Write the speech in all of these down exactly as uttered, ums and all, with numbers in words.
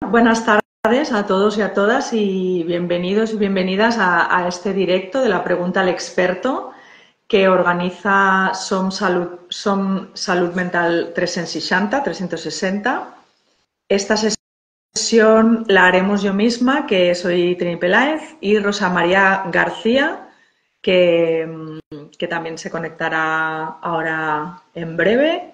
buenas tardes a todos y a todas y bienvenidos y bienvenidas a, a este directo de la pregunta al experto que organiza Som Salut, Som Salut Mental trescientos sesenta. Esta sesión la haremos yo misma, que soy Trini Peláez, y Rosa María García, que, que también se conectará ahora en breve.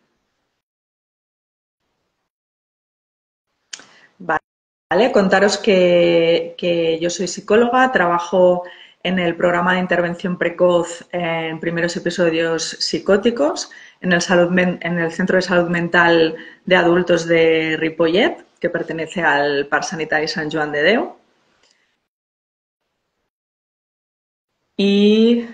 Vale, contaros que, que yo soy psicóloga, trabajo en el programa de intervención precoz en primeros episodios psicóticos en el, salud, en el Centro de Salud Mental de Adultos de Ripollet, que pertenece al Parc Sanitari Sant Joan de Déu. Y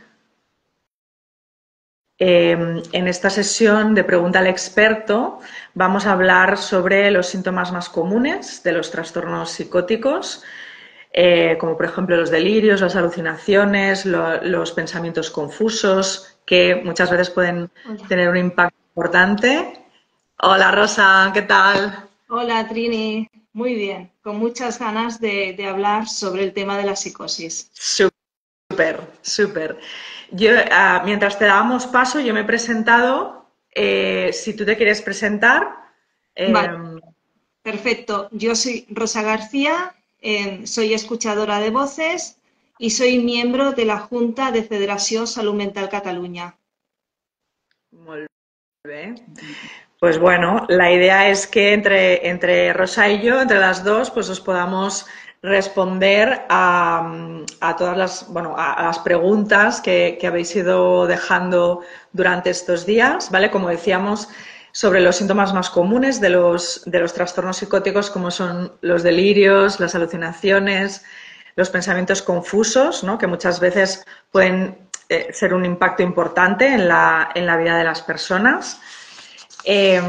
eh, en esta sesión de Pregunta al Experto vamos a hablar sobre los síntomas más comunes de los trastornos psicóticos, eh, como por ejemplo los delirios, las alucinaciones, lo, los pensamientos confusos, que muchas veces pueden Hola. tener un impacto importante. Hola Rosa, ¿qué tal? Hola Trini, muy bien, con muchas ganas de, de hablar sobre el tema de la psicosis. Súper, súper. Yo, uh, mientras te dábamos paso, yo me he presentado. Eh, si tú te quieres presentar. Eh... Vale, perfecto. Yo soy Rosa García, eh, soy escuchadora de voces y soy miembro de la Junta de Federación Salud Mental Cataluña. Muy bien. Pues bueno, la idea es que entre, entre Rosa y yo, entre las dos, pues os podamos responder a, a todas las, bueno, a, a las preguntas que, que habéis ido dejando durante estos días, ¿vale? Como decíamos, sobre los síntomas más comunes de los, de los trastornos psicóticos, como son los delirios, las alucinaciones, los pensamientos confusos, ¿no? Que muchas veces pueden eh, ser un impacto importante en la, en la vida de las personas. Eh,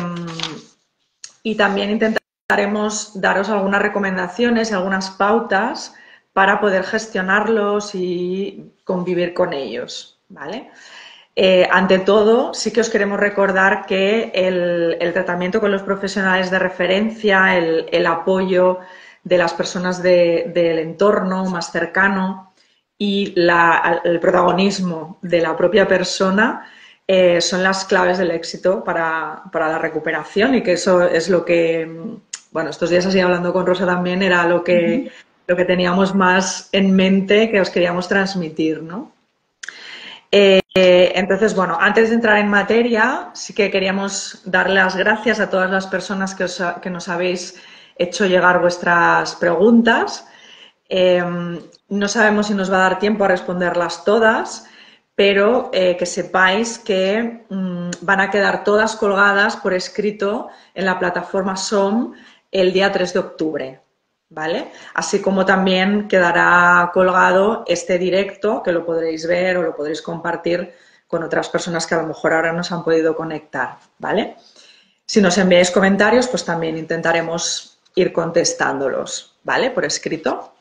y también intentaremos daros algunas recomendaciones y algunas pautas para poder gestionarlos y convivir con ellos, ¿vale? Eh, ante todo, sí que os queremos recordar que el, el tratamiento con los profesionales de referencia, el, el apoyo de las personas de, del entorno más cercano y la, el protagonismo de la propia persona eh, son las claves del éxito para, para la recuperación, y que eso es lo que, bueno, estos días así hablando con Rosa también era lo que, lo que teníamos más en mente que os queríamos transmitir, ¿no? Eh, entonces, bueno, antes de entrar en materia, sí que queríamos dar las gracias a todas las personas que, os, que nos habéis hecho llegar vuestras preguntas. Eh, no sabemos si nos va a dar tiempo a responderlas todas, pero eh, que sepáis que mmm, van a quedar todas colgadas por escrito en la plataforma SOM el día tres de octubre. ¿Vale? Así como también quedará colgado este directo, que lo podréis ver o lo podréis compartir con otras personas que a lo mejor ahora no se han podido conectar, ¿vale? Si nos enviáis comentarios, pues también intentaremos ir contestándolos, ¿vale? Por escrito.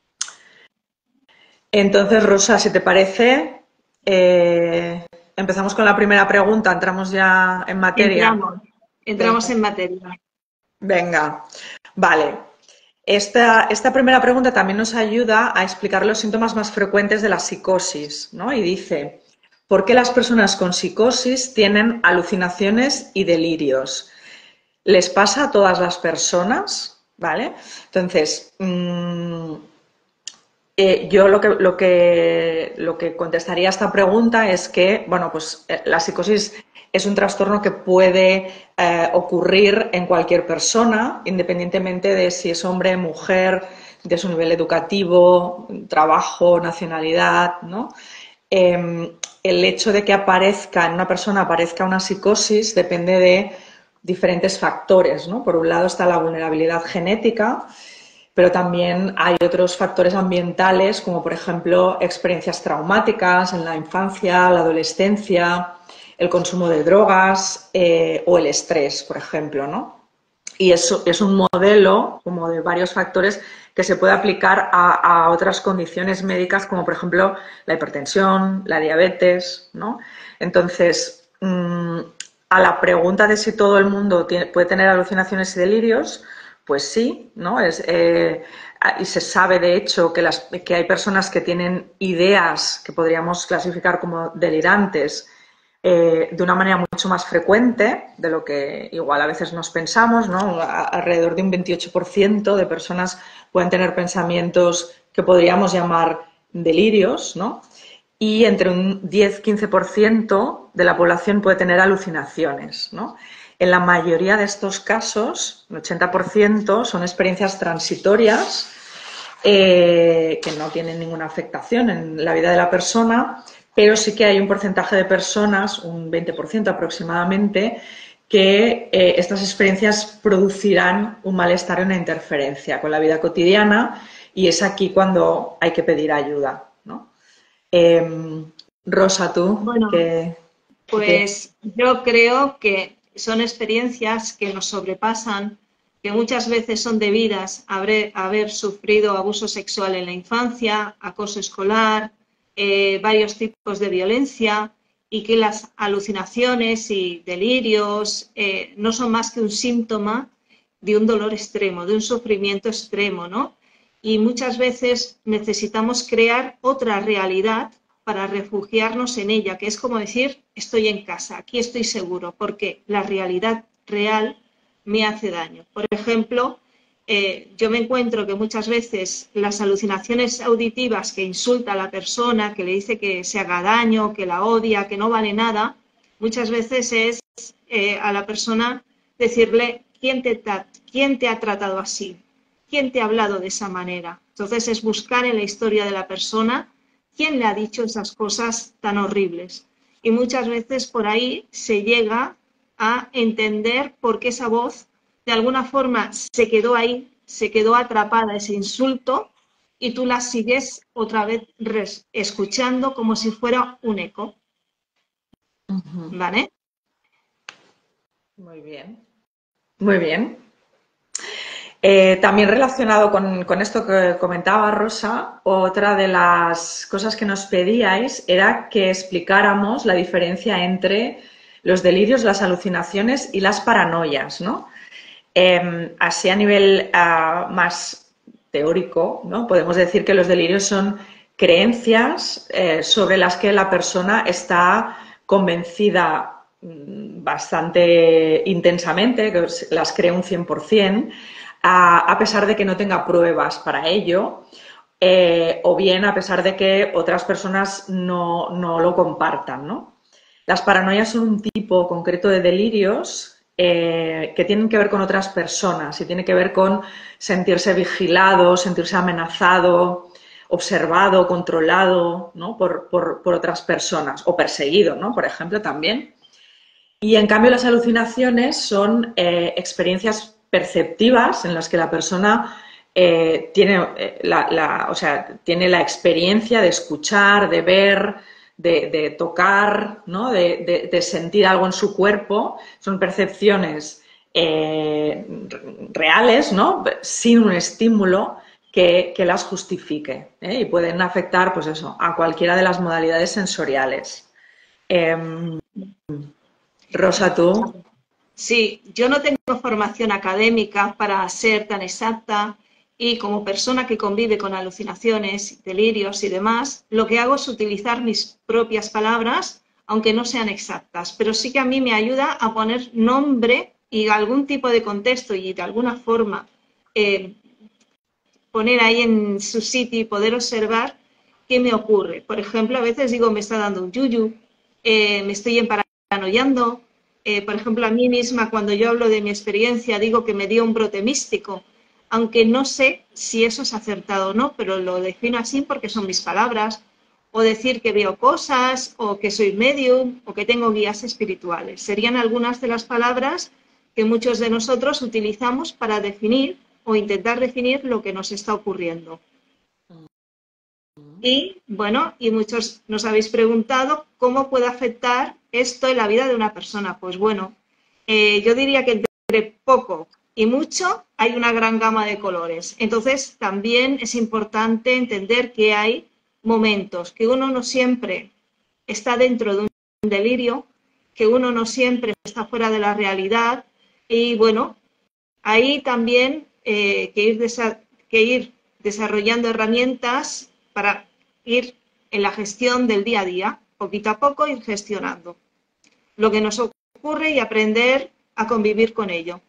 Entonces, Rosa, si te parece, eh, empezamos con la primera pregunta, entramos ya en materia. Entramos, entramos Venga, en materia. Venga. Vale. Esta, esta, primera pregunta también nos ayuda a explicar los síntomas más frecuentes de la psicosis, ¿no? Y dice, ¿por qué las personas con psicosis tienen alucinaciones y delirios? ¿Les pasa a todas las personas? ¿Vale? Entonces, mmm, eh, yo lo que, lo, que, lo que contestaría a esta pregunta es que, bueno, pues eh, la psicosis es un trastorno que puede eh, ocurrir en cualquier persona, independientemente de si es hombre, mujer, de su nivel educativo, trabajo, nacionalidad, ¿no? Eh, el hecho de que aparezca en una persona aparezca una psicosis depende de diferentes factores, ¿no? Por un lado está la vulnerabilidad genética, pero también hay otros factores ambientales, como por ejemplo experiencias traumáticas en la infancia, la adolescencia, el consumo de drogas eh, o el estrés, por ejemplo, ¿no? Y eso es un modelo como de varios factores que se puede aplicar a, a otras condiciones médicas, como por ejemplo la hipertensión, la diabetes, ¿no? Entonces, mmm, a la pregunta de si todo el mundo tiene, puede tener alucinaciones y delirios, pues sí, ¿no? Es, eh, y se sabe, de hecho, que, las, que hay personas que tienen ideas que podríamos clasificar como delirantes eh, de una manera mucho más frecuente de lo que igual a veces nos pensamos, ¿no? A, alrededor de un veintiocho por ciento de personas pueden tener pensamientos que podríamos llamar delirios, ¿no? Y entre un diez a quince por ciento de la población puede tener alucinaciones, ¿no? En la mayoría de estos casos, el ochenta por ciento, son experiencias transitorias eh, que no tienen ninguna afectación en la vida de la persona, pero sí que hay un porcentaje de personas, un veinte por ciento aproximadamente, que eh, estas experiencias producirán un malestar y una interferencia con la vida cotidiana, y es aquí cuando hay que pedir ayuda, ¿no? Eh, Rosa, tú, Bueno, ¿qué, qué pues yo creo que son experiencias que nos sobrepasan, que muchas veces son debidas a haber, a haber sufrido abuso sexual en la infancia, acoso escolar, eh, varios tipos de violencia, y que las alucinaciones y delirios eh, no son más que un síntoma de un dolor extremo, de un sufrimiento extremo, ¿no? Y muchas veces necesitamos crear otra realidad para refugiarnos en ella, que es como decir, estoy en casa, aquí estoy seguro, porque la realidad real me hace daño. Por ejemplo, eh, yo me encuentro que muchas veces las alucinaciones auditivas que insulta a la persona, que le dice que se haga daño, que la odia, que no vale nada, muchas veces es eh, a la persona decirle, ¿quién te, ¿quién te ha tratado así? ¿Quién te ha hablado de esa manera? Entonces es buscar en la historia de la persona quién le ha dicho esas cosas tan horribles. Y muchas veces por ahí se llega a entender por qué esa voz de alguna forma se quedó ahí, se quedó atrapada ese insulto, y tú la sigues otra vez escuchando como si fuera un eco. Uh-huh. ¿Vale? Muy bien, muy bien. Eh, también relacionado con, con, esto que comentaba Rosa, otra de las cosas que nos pedíais era que explicáramos la diferencia entre los delirios, las alucinaciones y las paranoias, ¿no? Eh, así a nivel uh, más teórico, ¿no? Podemos decir que los delirios son creencias eh, sobre las que la persona está convencida mmm, bastante intensamente, que las cree un cien por ciento, a, a pesar de que no tenga pruebas para ello, eh, o bien a pesar de que otras personas no, no lo compartan, ¿no? Las paranoias son un tipo concreto de delirios eh, que tienen que ver con otras personas y tiene que ver con sentirse vigilado, sentirse amenazado, observado, controlado, ¿no? por, por, por otras personas, o perseguido, ¿no? Por ejemplo, también. Y en cambio las alucinaciones son eh, experiencias perceptivas en las que la persona eh, tiene, eh, la, la, o sea, tiene la experiencia de escuchar, de ver, de, de tocar, ¿no? de, de, de sentir algo en su cuerpo. Son percepciones eh, reales, ¿no? Sin un estímulo que, que las justifique, ¿eh? Y pueden afectar, pues eso, a cualquiera de las modalidades sensoriales. Eh, Rosa, tú. Sí, yo no tengo formación académica para ser tan exacta, y como persona que convive con alucinaciones, delirios y demás, lo que hago es utilizar mis propias palabras, aunque no sean exactas, pero sí que a mí me ayuda a poner nombre y algún tipo de contexto, y de alguna forma eh, poner ahí en su sitio y poder observar qué me ocurre. Por ejemplo, a veces digo, me está dando un yuyu, eh, me estoy emparanoiando. Eh, por ejemplo, a mí misma, cuando yo hablo de mi experiencia, digo que me dio un brote místico, aunque no sé si eso es acertado o no, pero lo defino así porque son mis palabras. O decir que veo cosas, o que soy medium, o que tengo guías espirituales. Serían algunas de las palabras que muchos de nosotros utilizamos para definir o intentar definir lo que nos está ocurriendo. Y bueno, y muchos nos habéis preguntado cómo puede afectar esto en la vida de una persona. Pues bueno, eh, yo diría que entre poco y mucho hay una gran gama de colores. Entonces también es importante entender que hay momentos que uno no siempre está dentro de un delirio, que uno no siempre está fuera de la realidad, y bueno, ahí también eh, que, ir que ir desarrollando herramientas para ir en la gestión del día a día, poquito a poco ir gestionando lo que nos ocurre y aprender a convivir con ello.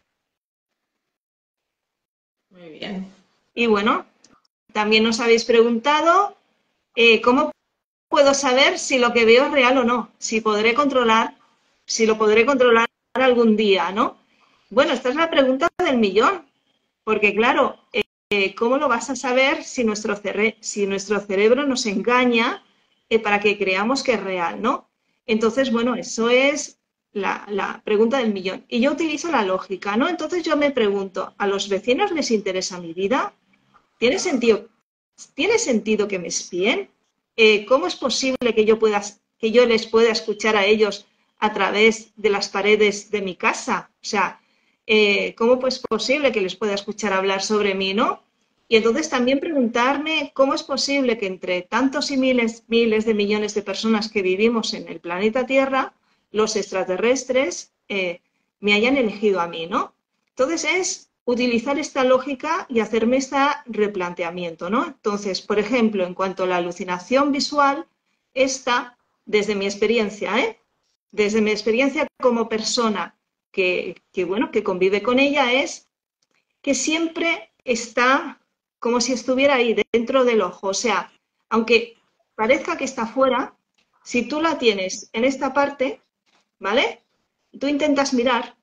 Muy bien. Y bueno, también nos habéis preguntado eh, cómo puedo saber si lo que veo es real o no, si podré controlar, si lo podré controlar algún día, ¿no? Bueno, esta es la pregunta del millón, porque claro, eh, ¿cómo lo vas a saber si nuestro, cere si nuestro cerebro nos engaña eh, para que creamos que es real, ¿no? Entonces, bueno, eso es la, la pregunta del millón. Y yo utilizo la lógica, ¿no? Entonces yo me pregunto, ¿a los vecinos les interesa mi vida? ¿Tiene sentido, ¿tiene sentido que me espíen? Eh, ¿Cómo es posible que yo, pueda, que yo les pueda escuchar a ellos a través de las paredes de mi casa? O sea, eh, ¿cómo es posible que les pueda escuchar hablar sobre mí, no? Y entonces también preguntarme cómo es posible que entre tantos y miles, miles de millones de personas que vivimos en el planeta Tierra, los extraterrestres eh, me hayan elegido a mí, ¿no? Entonces es utilizar esta lógica y hacerme este replanteamiento, ¿no? Entonces, por ejemplo, en cuanto a la alucinación visual, esta, desde mi experiencia, ¿eh? Desde mi experiencia como persona que, que, bueno, que convive con ella, es que siempre está como si estuviera ahí, dentro del ojo. O sea, aunque parezca que está fuera, si tú la tienes en esta parte, ¿vale? Tú intentas mirar,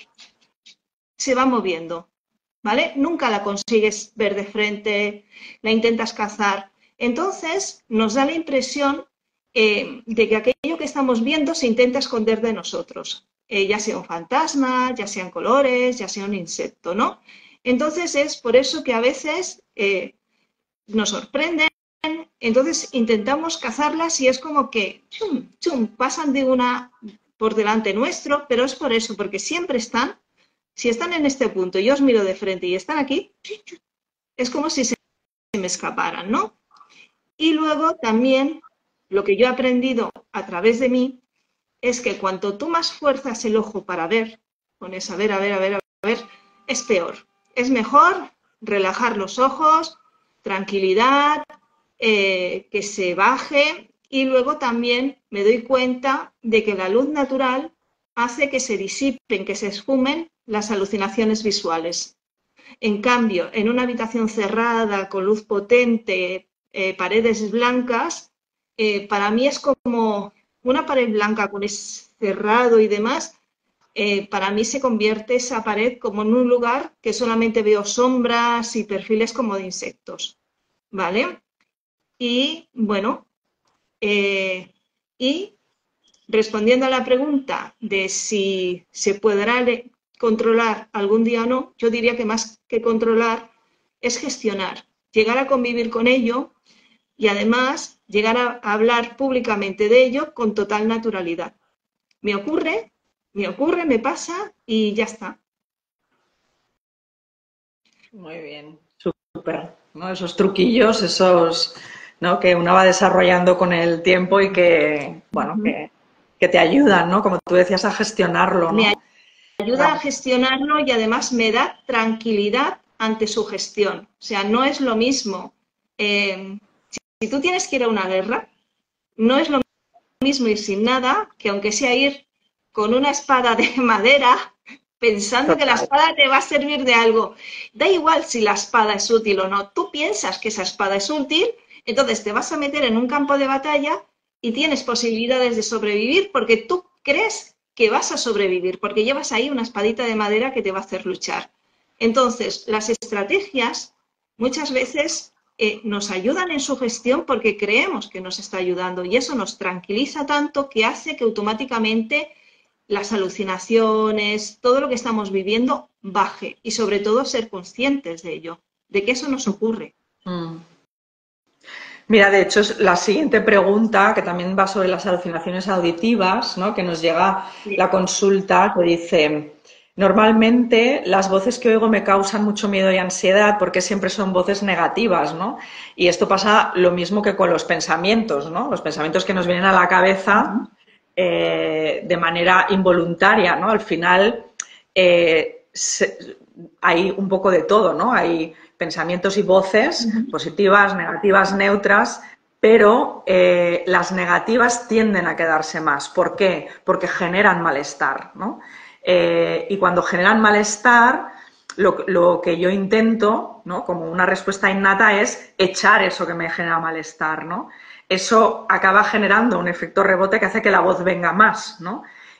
se va moviendo, ¿vale? Nunca la consigues ver de frente, la intentas cazar. Entonces, nos da la impresión eh, de que aquello que estamos viendo se intenta esconder de nosotros, eh, ya sea un fantasma, ya sean colores, ya sea un insecto, ¿no? Entonces, es por eso que a veces eh, nos sorprenden, entonces intentamos cazarlas y es como que chum, chum, pasan de una por delante nuestro, pero es por eso, porque siempre están. Si están en este punto y yo os miro de frente y están aquí, es como si se me escaparan, ¿no? Y luego también lo que yo he aprendido a través de mí es que cuanto tú más fuerzas el ojo para ver, pones a ver, a ver, a ver, a ver, es peor. Es mejor relajar los ojos, tranquilidad, eh, que se baje, y luego también me doy cuenta de que la luz natural hace que se disipen, que se esfumen las alucinaciones visuales. En cambio, en una habitación cerrada, con luz potente, eh, paredes blancas, eh, para mí es como una pared blanca con es cerrado y demás, eh, para mí se convierte esa pared como en un lugar que solamente veo sombras y perfiles como de insectos, ¿vale? Y, bueno, eh, y respondiendo a la pregunta de si se podrá controlar algún día o no, yo diría que más que controlar es gestionar, llegar a convivir con ello y además llegar a hablar públicamente de ello con total naturalidad. Me ocurre, me ocurre, me pasa y ya está. Muy bien, súper, ¿no? Esos truquillos, esos, ¿no? Que uno va desarrollando con el tiempo y que, bueno, uh-huh. que, que te ayudan, ¿no? Como tú decías, a gestionarlo, ¿no? Me ayuda a gestionarlo y además me da tranquilidad ante su gestión. O sea, no es lo mismo. Eh, si, si tú tienes que ir a una guerra, no es lo mismo ir sin nada que aunque sea ir con una espada de madera pensando que la espada te va a servir de algo. Da igual si la espada es útil o no. Tú piensas que esa espada es útil, entonces te vas a meter en un campo de batalla y tienes posibilidades de sobrevivir porque tú crees que vas a sobrevivir, porque llevas ahí una espadita de madera que te va a hacer luchar. Entonces, las estrategias muchas veces eh, nos ayudan en su gestión porque creemos que nos está ayudando y eso nos tranquiliza tanto que hace que automáticamente las alucinaciones, todo lo que estamos viviendo baje y sobre todo ser conscientes de ello, de que eso nos ocurre. Mm. Mira, de hecho, es la siguiente pregunta, que también va sobre las alucinaciones auditivas, ¿no? Que nos llega Sí. la consulta que dice, normalmente las voces que oigo me causan mucho miedo y ansiedad porque siempre son voces negativas, ¿no? Y esto pasa lo mismo que con los pensamientos, ¿no? Los pensamientos que nos vienen a la cabeza uh-huh. eh, de manera involuntaria, ¿no? Al final... Eh, se, hay un poco de todo, ¿no? Hay pensamientos y voces Ujú. positivas, negativas, neutras, pero eh, las negativas tienden a quedarse más. ¿Por qué? Porque generan malestar, ¿no? Eh, y cuando generan malestar, lo, lo, que yo intento, ¿no? Como una respuesta innata, es echar eso que me genera malestar, ¿no? Eso acaba generando un efecto rebote que hace que la voz venga más, ¿no?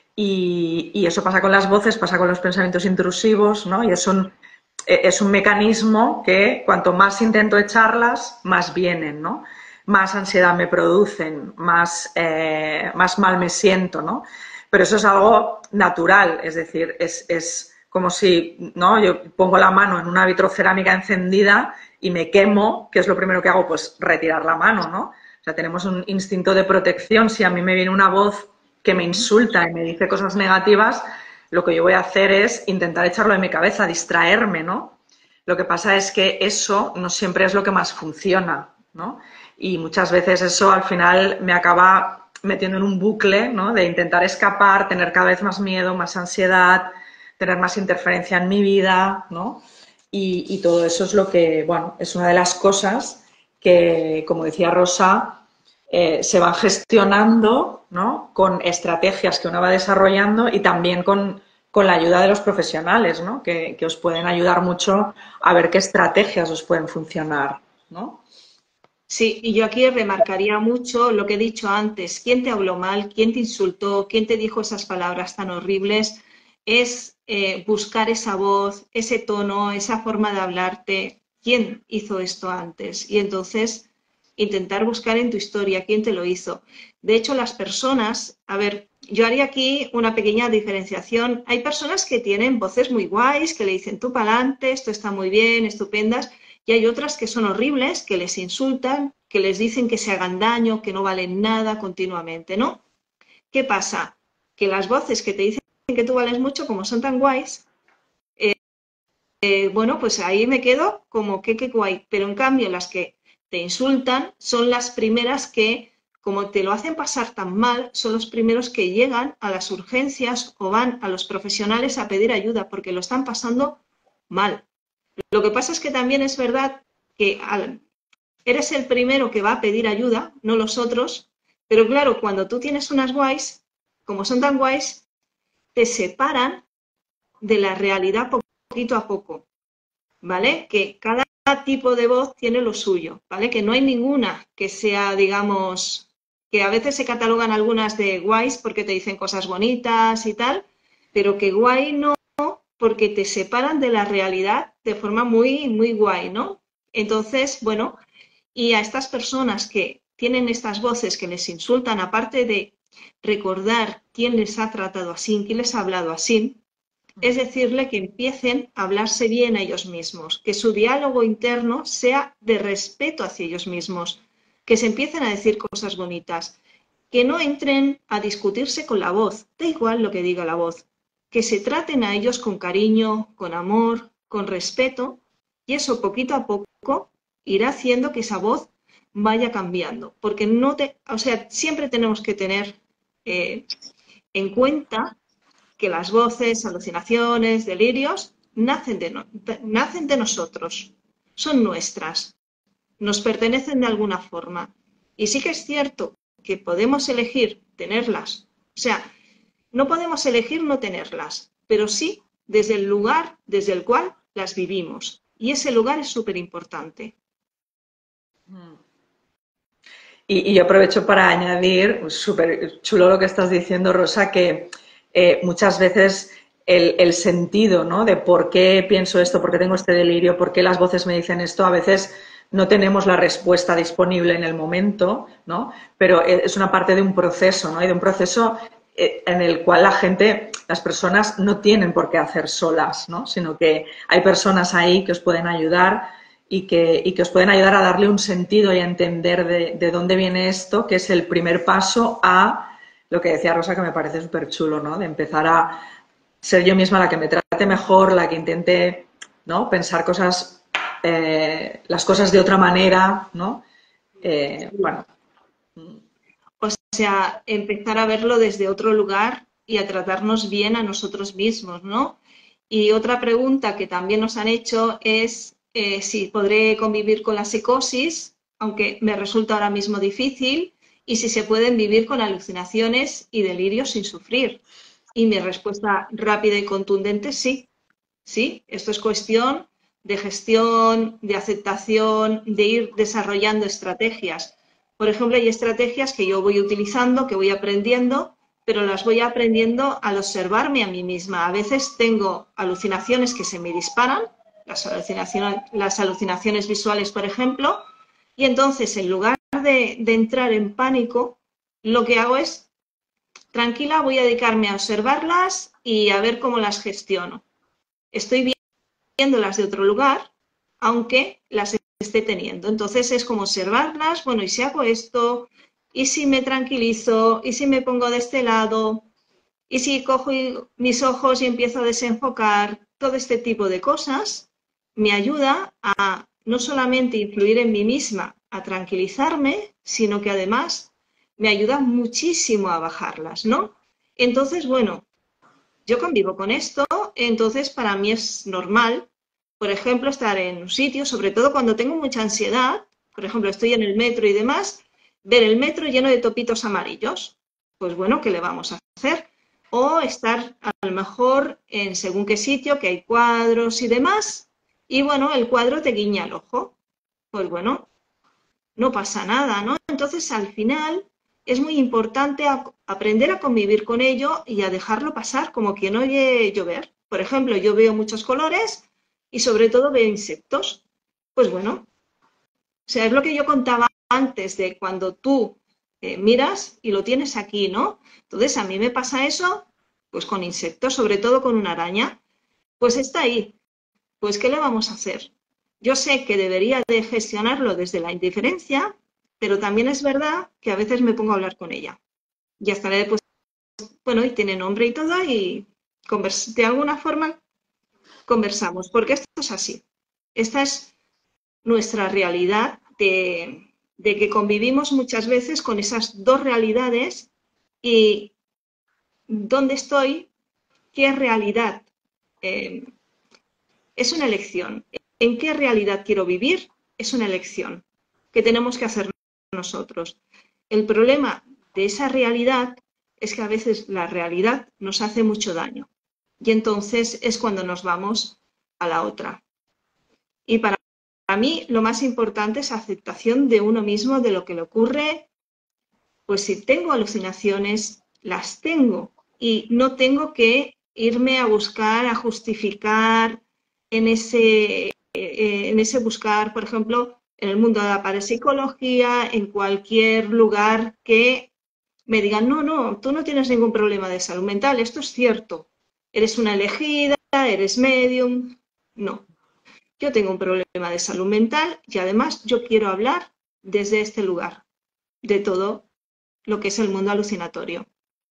Y, y eso pasa con las voces, pasa con los pensamientos intrusivos, ¿no? Y es un, es un mecanismo que cuanto más intento echarlas, más vienen, ¿no? Más ansiedad me producen, más, eh, más mal me siento, ¿no? Pero eso es algo natural, es decir, es, es como si, ¿no? Yo pongo la mano en una vitrocerámica encendida y me quemo, ¿qué es lo primero que hago? Pues retirar la mano, ¿no? O sea, tenemos un instinto de protección. Si a mí me viene una voz que me insulta y me dice cosas negativas, lo que yo voy a hacer es intentar echarlo de mi cabeza, distraerme, ¿no? Lo que pasa es que eso no siempre es lo que más funciona, ¿no? Y muchas veces eso al final me acaba metiendo en un bucle, ¿no? De intentar escapar, tener cada vez más miedo, más ansiedad, tener más interferencia en mi vida, ¿no? Y, y todo eso es lo que, bueno, es una de las cosas que, como decía Rosa, eh, se van gestionando, ¿no? Con estrategias que uno va desarrollando y también con, con la ayuda de los profesionales, ¿no? Que, que, os pueden ayudar mucho a ver qué estrategias os pueden funcionar, ¿no? Sí, y yo aquí remarcaría mucho lo que he dicho antes. ¿Quién te habló mal? ¿Quién te insultó? ¿Quién te dijo esas palabras tan horribles? Es eh, buscar esa voz, ese tono, esa forma de hablarte. ¿Quién hizo esto antes? Y entonces intentar buscar en tu historia quién te lo hizo. De hecho, las personas, a ver, yo haría aquí una pequeña diferenciación. Hay personas que tienen voces muy guays, que le dicen tú para adelante, esto está muy bien, estupendas, y hay otras que son horribles, que les insultan, que les dicen que se hagan daño, que no valen nada continuamente, ¿no? ¿Qué pasa? Que las voces que te dicen que tú vales mucho, como son tan guays, eh, bueno, pues ahí me quedo como que qué guay, pero en cambio las que te insultan son las primeras que, como te lo hacen pasar tan mal, son los primeros que llegan a las urgencias o van a los profesionales a pedir ayuda porque lo están pasando mal. Lo que pasa es que también es verdad que al, eres el primero que va a pedir ayuda, no los otros, pero claro, cuando tú tienes unas guays, como son tan guays, te separan de la realidad poquito a poco, ¿vale? Que cada tipo de voz tiene lo suyo, ¿vale? Que no hay ninguna que sea, digamos, que a veces se catalogan algunas de guays porque te dicen cosas bonitas y tal, pero que guay no, porque te separan de la realidad de forma muy, muy guay, ¿no? Entonces, bueno, y a estas personas que tienen estas voces que les insultan, aparte de recordar quién les ha tratado así, quién les ha hablado así, es decirle que empiecen a hablarse bien a ellos mismos, que su diálogo interno sea de respeto hacia ellos mismos, que se empiecen a decir cosas bonitas, que no entren a discutirse con la voz, da igual lo que diga la voz, que se traten a ellos con cariño, con amor, con respeto, y eso poquito a poco irá haciendo que esa voz vaya cambiando, porque no te, o sea, siempre tenemos que tener eh, en cuenta que las voces, alucinaciones, delirios, nacen de, no, nacen de nosotros, son nuestras, nos pertenecen de alguna forma. Y sí que es cierto que podemos elegir tenerlas, o sea, no podemos elegir no tenerlas, pero sí desde el lugar desde el cual las vivimos. Y ese lugar es súper importante. Y, y yo aprovecho para añadir, súper chulo lo que estás diciendo, Rosa, que eh, muchas veces el, el sentido, ¿no? De por qué pienso esto, por qué tengo este delirio, por qué las voces me dicen esto, a veces no tenemos la respuesta disponible en el momento, ¿no? Pero es una parte de un proceso, ¿no? Y de un proceso eh, en el cual la gente, las personas no tienen por qué hacer solas, ¿no? Sino que hay personas ahí que os pueden ayudar y que, y que os pueden ayudar a darle un sentido y a entender de, de dónde viene esto, que es el primer paso a lo que decía Rosa, que me parece súper chulo, ¿no? De empezar a ser yo misma la que me trate mejor, la que intente, ¿no? Pensar cosas, eh, las cosas de otra manera, ¿no? Eh, bueno. O sea, empezar a verlo desde otro lugar y a tratarnos bien a nosotros mismos, ¿no? Y otra pregunta que también nos han hecho es eh, si podré convivir con la psicosis, aunque me resulta ahora mismo difícil, y si se pueden vivir con alucinaciones y delirios sin sufrir. Y mi respuesta rápida y contundente es sí. Sí, esto es cuestión de gestión, de aceptación, de ir desarrollando estrategias. Por ejemplo, hay estrategias que yo voy utilizando, que voy aprendiendo, pero las voy aprendiendo al observarme a mí misma. A veces tengo alucinaciones que se me disparan, las alucinaciones, las alucinaciones visuales, por ejemplo, y entonces en lugar de, de entrar en pánico, lo que hago es, tranquila, voy a dedicarme a observarlas y a ver cómo las gestiono. Estoy viéndolas de otro lugar, aunque las esté teniendo. Entonces es como observarlas, bueno, y si hago esto, y si me tranquilizo, y si me pongo de este lado, y si cojo mis ojos y empiezo a desenfocar, todo este tipo de cosas me ayuda a no solamente influir en mí misma, a tranquilizarme, sino que además me ayuda muchísimo a bajarlas, ¿no? Entonces, bueno, yo convivo con esto, entonces para mí es normal, por ejemplo, estar en un sitio, sobre todo cuando tengo mucha ansiedad, por ejemplo, estoy en el metro y demás, ver el metro lleno de topitos amarillos. Pues bueno, ¿qué le vamos a hacer? O estar a lo mejor en según qué sitio, que hay cuadros y demás, y bueno, el cuadro te guiña el ojo. Pues bueno, no pasa nada, ¿no? Entonces, al final, es muy importante a, aprender a convivir con ello y a dejarlo pasar como que no oye llover. Por ejemplo, yo veo muchos colores y sobre todo veo insectos. Pues bueno, o sea, es lo que yo contaba antes de cuando tú eh, miras y lo tienes aquí, ¿no? Entonces, a mí me pasa eso, pues con insectos, sobre todo con una araña, pues está ahí. Pues, ¿qué le vamos a hacer? Yo sé que debería de gestionarlo desde la indiferencia, pero también es verdad que a veces me pongo a hablar con ella. Y hasta le he puesto, bueno, y tiene nombre y todo, y de alguna forma conversamos, porque esto es así. Esta es nuestra realidad de, de que convivimos muchas veces con esas dos realidades y dónde estoy, qué realidad. Eh, es una elección. ¿En qué realidad quiero vivir? Es una elección que tenemos que hacer nosotros. El problema de esa realidad es que a veces la realidad nos hace mucho daño y entonces es cuando nos vamos a la otra. Y para, para mí lo más importante es aceptación de uno mismo, de lo que le ocurre. Pues si tengo alucinaciones, las tengo y no tengo que irme a buscar, a justificar en ese, eh, en ese buscar, por ejemplo, en el mundo de la parapsicología, en cualquier lugar que me digan, no, no, tú no tienes ningún problema de salud mental, esto es cierto, eres una elegida, eres medium, no. Yo tengo un problema de salud mental y además yo quiero hablar desde este lugar, de todo lo que es el mundo alucinatorio.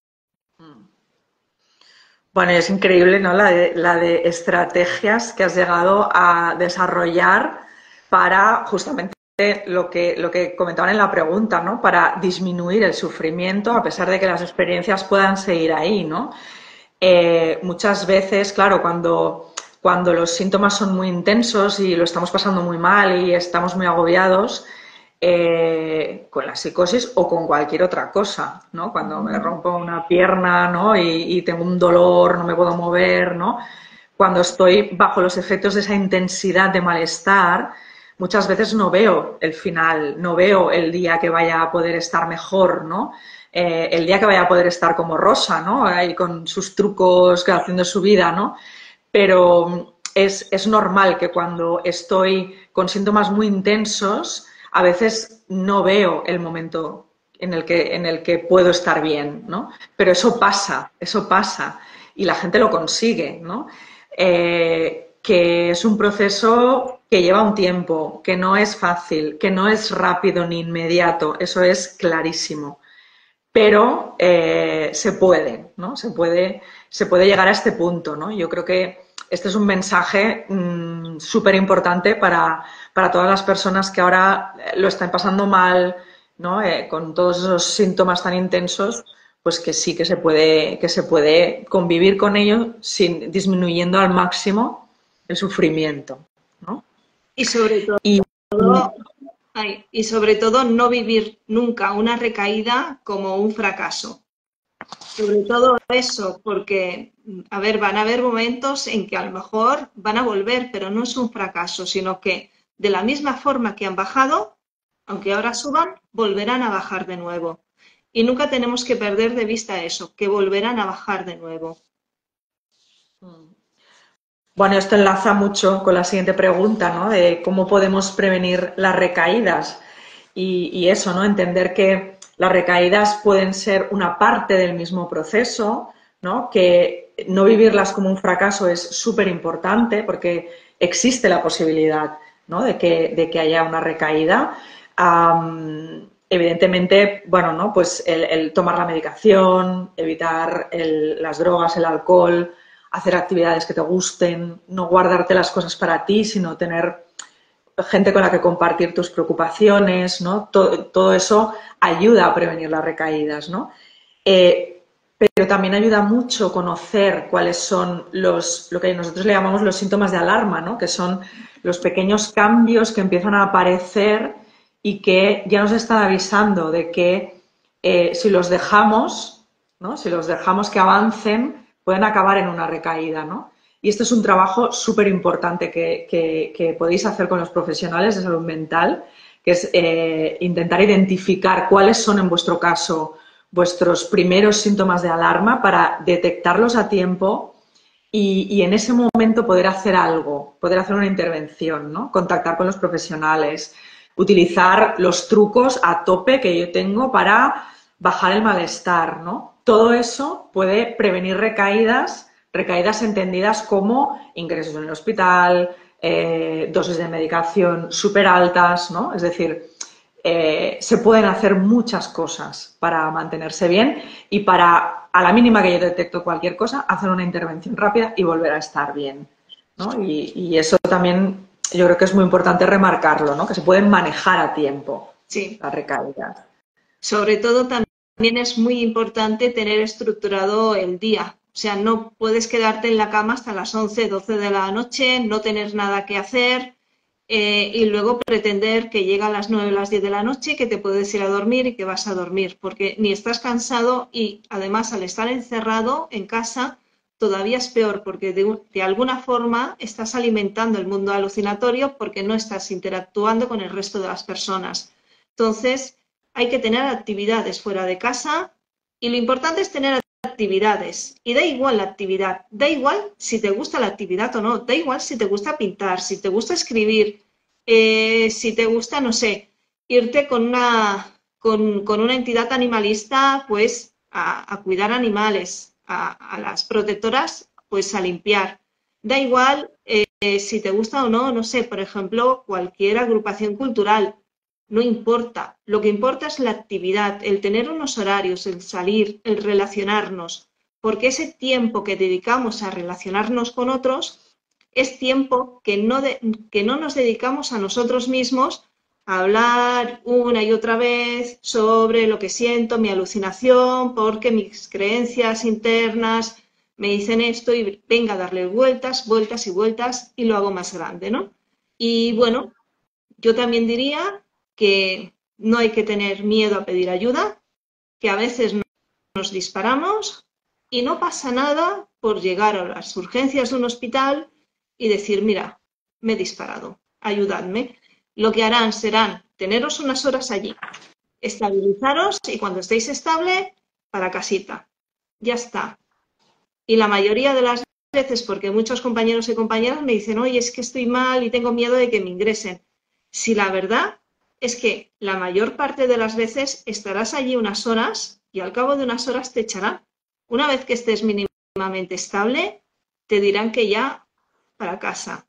Bueno, es increíble, ¿no? La de, la de estrategias que has llegado a desarrollar para justamente lo que, lo que comentaban en la pregunta, ¿no? Para disminuir el sufrimiento a pesar de que las experiencias puedan seguir ahí, ¿no? Eh, muchas veces, claro, cuando, cuando los síntomas son muy intensos y lo estamos pasando muy mal y estamos muy agobiados, eh, con la psicosis o con cualquier otra cosa, ¿no? Cuando me rompo una pierna, ¿no? Y, y tengo un dolor, no me puedo mover, ¿no? Cuando estoy bajo los efectos de esa intensidad de malestar, muchas veces no veo el final, no veo el día que vaya a poder estar mejor, ¿no? Eh, el día que vaya a poder estar como Rosa, ¿no? Ahí con sus trucos, haciendo su vida, ¿no? Pero es, es normal que cuando estoy con síntomas muy intensos, a veces no veo el momento en el que, en el que puedo estar bien, ¿no? Pero eso pasa, eso pasa y la gente lo consigue, ¿no? Eh, que es un proceso que lleva un tiempo, que no es fácil, que no es rápido ni inmediato, eso es clarísimo. Pero eh, se puede, ¿no? Se puede, se puede llegar a este punto, ¿no? Yo creo que este es un mensaje mmm, súper importante para, para todas las personas que ahora lo están pasando mal, ¿no? Eh, con todos esos síntomas tan intensos, pues que sí que se puede, que se puede convivir con ello sin disminuyendo al máximo el sufrimiento, ¿no? Y sobre Y, todo, ay, y sobre todo no vivir nunca una recaída como un fracaso. Sobre todo eso, porque, a ver, van a haber momentos en que a lo mejor van a volver, pero no es un fracaso, sino que de la misma forma que han bajado, aunque ahora suban, volverán a bajar de nuevo. Y nunca tenemos que perder de vista eso, que volverán a bajar de nuevo. bueno, esto enlaza mucho con la siguiente pregunta, ¿no? De cómo podemos prevenir las recaídas. Y, y eso, ¿no? Entender que las recaídas pueden ser una parte del mismo proceso, ¿no? Que no vivirlas como un fracaso es súper importante porque existe la posibilidad, ¿no? de, que, de que haya una recaída. Um, evidentemente, bueno, ¿no? Pues el, el tomar la medicación, evitar el, las drogas, el alcohol, hacer actividades que te gusten, no guardarte las cosas para ti, sino tener gente con la que compartir tus preocupaciones, ¿no? Todo, todo eso ayuda a prevenir las recaídas, ¿no? Eh, pero también ayuda mucho conocer cuáles son los, lo que nosotros le llamamos los síntomas de alarma, ¿no? Que son los pequeños cambios que empiezan a aparecer y que ya nos están avisando de que eh, si los dejamos, ¿no? Si los dejamos que avancen, pueden acabar en una recaída, ¿no? Y esto es un trabajo súper importante que, que, que, podéis hacer con los profesionales de salud mental, que es eh, intentar identificar cuáles son, en vuestro caso, vuestros primeros síntomas de alarma para detectarlos a tiempo y, y en ese momento poder hacer algo, poder hacer una intervención, ¿no? Contactar con los profesionales, utilizar los trucos a tope que yo tengo para bajar el malestar, ¿no? Todo eso puede prevenir recaídas, recaídas entendidas como ingresos en el hospital, eh, dosis de medicación súper altas, ¿no? Es decir, eh, se pueden hacer muchas cosas para mantenerse bien y para, a la mínima que yo detecto cualquier cosa, hacer una intervención rápida y volver a estar bien, ¿no? Y, y eso también yo creo que es muy importante remarcarlo, ¿no? Que se pueden manejar a tiempo Sí. las recaídas. Sobre todo también es muy importante tener estructurado el día. O sea, no puedes quedarte en la cama hasta las once, doce de la noche, no tener nada que hacer eh, y luego pretender que llega a las nueve, las diez de la noche, que te puedes ir a dormir y que vas a dormir, porque ni estás cansado y además al estar encerrado en casa todavía es peor, porque de, de alguna forma estás alimentando el mundo alucinatorio porque no estás interactuando con el resto de las personas. Entonces, hay que tener actividades fuera de casa y lo importante es tener actividades. Y da igual la actividad, da igual si te gusta la actividad o no, da igual si te gusta pintar, si te gusta escribir, eh, si te gusta, no sé, irte con una, con, con una entidad animalista, pues a, a cuidar animales, a, a las protectoras, pues a limpiar. Da igual eh, si te gusta o no, no sé, por ejemplo, cualquier agrupación cultural. No importa, lo que importa es la actividad, el tener unos horarios, el salir, el relacionarnos, porque ese tiempo que dedicamos a relacionarnos con otros es tiempo que no, de, que no nos dedicamos a nosotros mismos a hablar una y otra vez sobre lo que siento, mi alucinación, porque mis creencias internas me dicen esto y venga a darle vueltas, vueltas y vueltas y lo hago más grande, ¿no? Y bueno, yo también diría que no hay que tener miedo a pedir ayuda, que a veces nos disparamos y no pasa nada por llegar a las urgencias de un hospital y decir, mira, me he disparado, ayudadme. Lo que harán serán teneros unas horas allí, estabilizaros y cuando estéis estable, para casita. Ya está. Y la mayoría de las veces, porque muchos compañeros y compañeras me dicen, oye, es que estoy mal y tengo miedo de que me ingresen. Si la verdad es que la mayor parte de las veces estarás allí unas horas y al cabo de unas horas te echarán. Una vez que estés mínimamente estable, te dirán que ya para casa.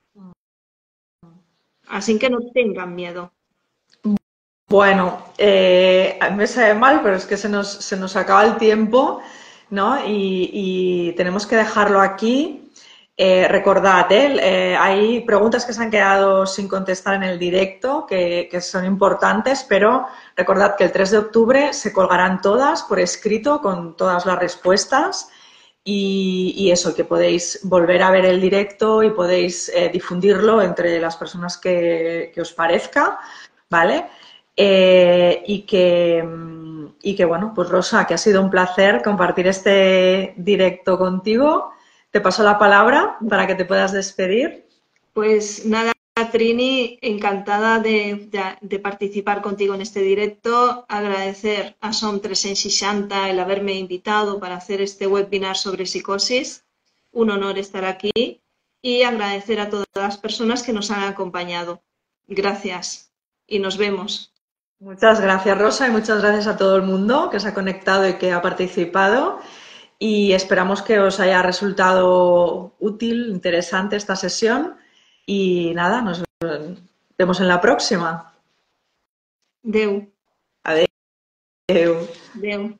Así que no tengan miedo. Bueno, eh, a mí me sabe mal, pero es que se nos, se nos acaba el tiempo, ¿no? Y, y tenemos que dejarlo aquí. Eh, recordad, ¿eh? Eh, hay preguntas que se han quedado sin contestar en el directo, que, que son importantes, pero recordad que el tres de octubre se colgarán todas por escrito con todas las respuestas y, y eso, que podéis volver a ver el directo y podéis eh, difundirlo entre las personas que, que os parezca, ¿vale? Eh, y que, y que, bueno, pues Rosa, que ha sido un placer compartir este directo contigo. Te paso la palabra para que te puedas despedir. Pues nada, Trini, encantada de, de, de participar contigo en este directo. Agradecer a Som trescents seixanta el haberme invitado para hacer este webinar sobre psicosis. Un honor estar aquí y agradecer a todas las personas que nos han acompañado. Gracias y nos vemos. Muchas gracias, Rosa, y muchas gracias a todo el mundo que se ha conectado y que ha participado. Y esperamos que os haya resultado útil, interesante esta sesión. Y nada, nos vemos en la próxima. Deu. Adeu. Deu.